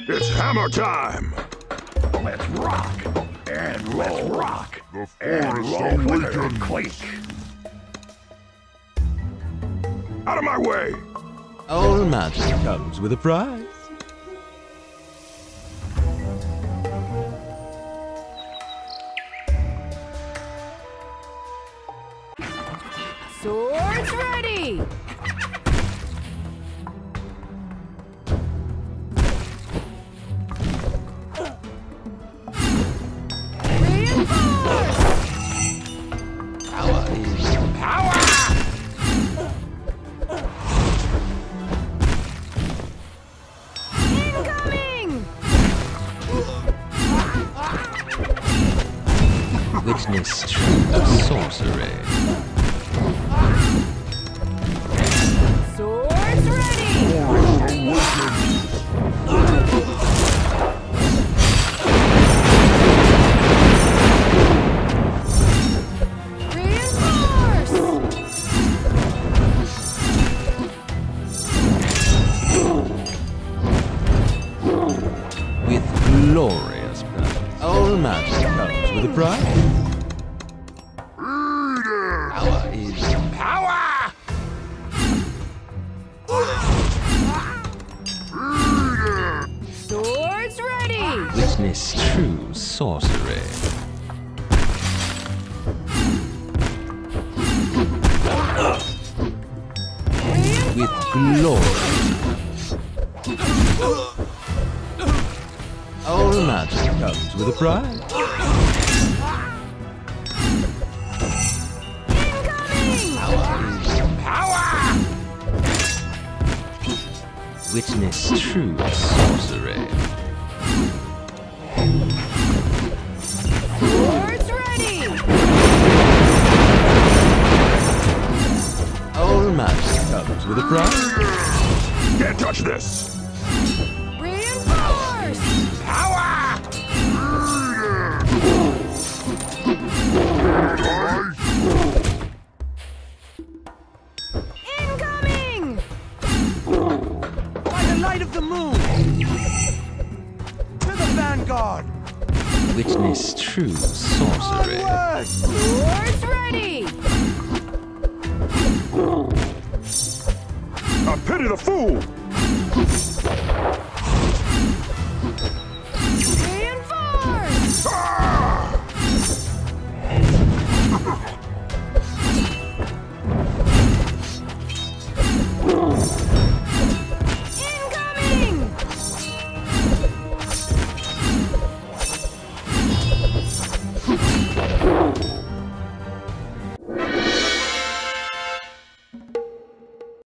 It's hammer time! Let's rock and let's rock. The And forest roll with it, awakens! Cleek. Out of my way! All magic comes with a price. Swords ready! Reinforce! Power is Power! Incoming! witness true sorcery. Swords ready! Reinforce! With glorious plans. All magic comes with a price. Power is Power! Swords ready! witness true sorcery. With glory. All magic comes with a price. Incoming! Power! Witness true sorcery. Swords ready! All magic comes with a price. Can't touch this! Reinforce! Power! Incoming! By the light of the moon! To the vanguard! Witness true sorcery. Onward! Swords ready! I pity the fool!